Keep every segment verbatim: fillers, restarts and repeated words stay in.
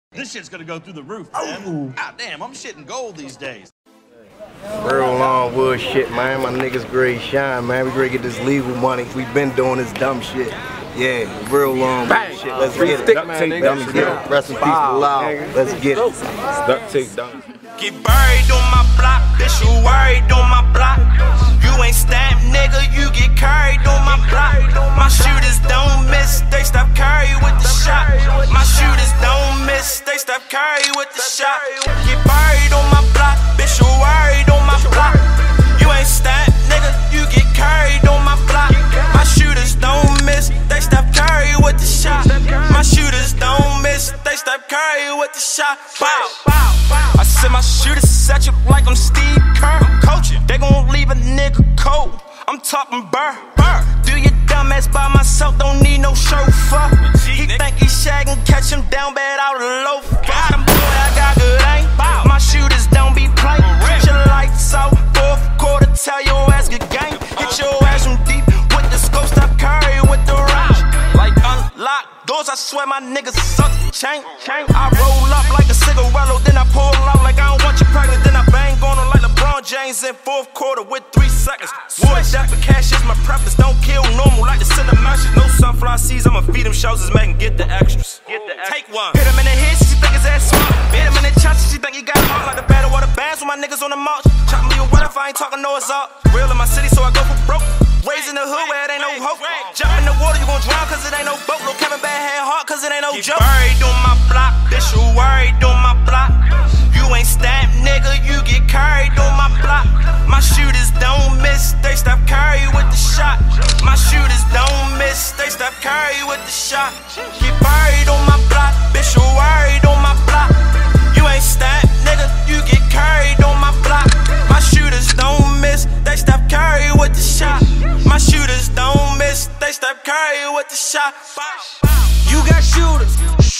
This shit's gonna go through the roof, man. God damn, I'm shitting gold these days. Real long wood shit, man. My niggas Gray Shine, man. We ready to get this legal money. We been doing this dumb shit. Yeah, real long wood shit. Let's get it. Let's get it. Rest in peace to Loud. Let's get it. Duct tape down. Get buried on my block, bitch, you worried on my block. You ain't stamped, nigga, you get carried on my block. My shooters don't miss, they stop carry with the shot. My shooters don't miss, they stop carry with the shot. Get buried on my block, bitch, you worried on my block. You ain't stamped, nigga, you get carried on my block. My shooters don't miss, they stop carry with the shot. My shooters don't miss, they stop carry with the shot. Bow. I said my shooters set you like I'm Steve Kerr. I'm coaching, they gon' leave a nigga cold. I'm talking burr, burr. Do your dumb ass by myself, don't need no chauffeur. He think he shaggin', catch him down bad out of the loaf. Got him boy, I got good aim. My shooters don't be playing. Hit your lights out, fourth quarter, tell your ass good game. Hit your ass from deep with the scope, stop carry with the rock. Like unlock doors, I swear my niggas suck chain. I roll up like a cigarello, then I pull out like I don't want you pregnant. Then I bang on them like LeBron James in fourth quarter with three seconds. Wood shot for cash is my preference. Don't kill normal like the cinematics. No sunflower seeds, I'ma feed them shows, make and get the extras. Get the extras. Take one. Hit him in the head, she think his ass smart. Hit him in the chest, she think he got heart like the battle of the bands with my niggas on the march. Chop me a what if I ain't talking no it's up. Real in my city, so I go for broke. Raised in the hood where it ain't no hope. Jump in the water, you gon' drown cause it ain't no boat. Lil' Kevin bad had heart cause it ain't no joke. Buried on my block, bitch, you worried on my block. You ain't stamped, nigga, you get carried on my block. My shooters don't miss, they stop carry with the shot. My shooters don't miss, they stop carry with the shot. Get buried on my block, bitch, you worried on my block. You ain't stamped, nigga, you get carried on my block. My shooters don't miss, they stop carry with the shot. My shooters don't miss, they stop carry with the shot. You got shooters,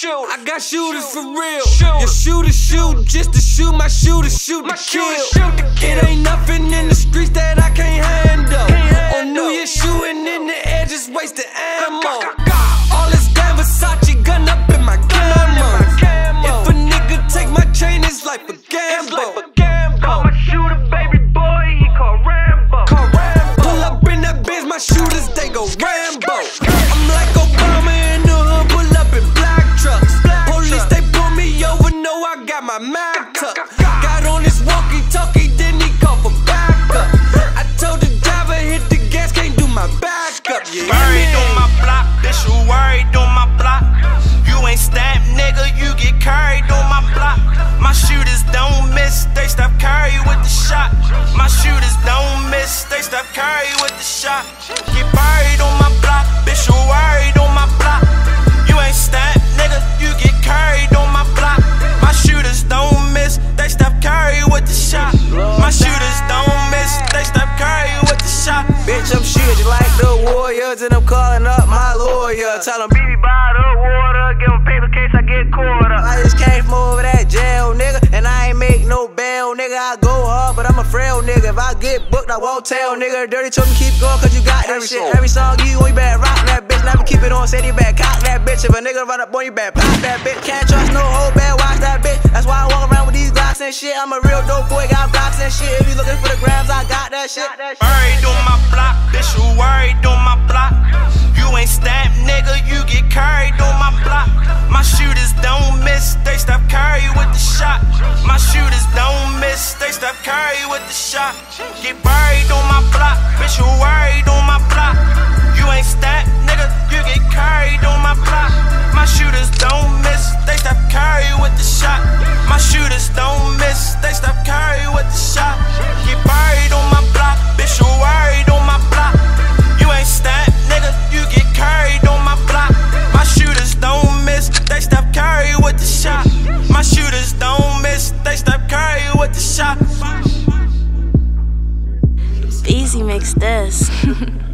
I got shooters for real. Your shooters shoot just to shoot, my shooters shoot to kill. It ain't nothing in the streets that I can't handle. On New Year's shooting in the air, just wasting ammo. All this damn Versace gun up in my camo. If a nigga take my chain, it's like a gamble. Call my shooter baby boy, he call Rambo. Pull up in that bitch, my shooters, they go Rambo. I'm like Obama in the hood, pull up in black trucks. Police, they pull me over, know I got my Mac tuck. Got on this walkie-talkie, then he call for backup. I told the driver, hit the gas, can't do my backup. Yeah, buried on my block, bitch, you worried on my block. You ain't stamped, nigga, you get carried on my block. My shooters don't miss, they stop carry with the shot. My shooters don't miss, they stop carry with the shot. Get buried on my block, bitch, you worried on my block. You ain't stamped, nigga, you get carried on my block. My shooters don't miss, they stop carry with the shot. My shooters don't miss, they stop carry with the shot. Bitch, I'm shooting like the Warriors, and I'm calling up my lawyer. Tell him, baby, buy the water, give him paper case, I get caught up. I just came from over that jail, nigga, and I ain't make no bail, nigga. I go hard, but I'm a frail nigga. If I get booked, I won't tell, nigga. Dirty told me keep going, cause you got that shit. Every song you on, you better rock that bitch. Never keep it on, say you better cock that bitch. If a nigga run up on you, better pop that bitch. Can't trust no hoe, better watch that bitch. That's why I walk around with these Glocks and shit. I'm a real dope boy, got blocks and shit. If you looking for the grams, I got that shit. Buried on my block, bitch, you worried on my block. You ain't stamped, nigga, you get carried on my block. My shooters don't miss, they stop carry with the shot. My shooters don't miss, they stop carry with the shot. Get buried on my block, bitch, you worried on my block. You ain't stamped, nigga, you get carried on my block. My shooters don't miss, they stop carry with the shot. My shooters don't miss, they stop carry with the shot. Get buried on my block, bitch, you worried on my block. You ain't stamped, nigga, you get carried on my block. My shooters don't miss, they stop carry with the shot. My shooters don't miss, they stop carry with the shot. Easy makes this.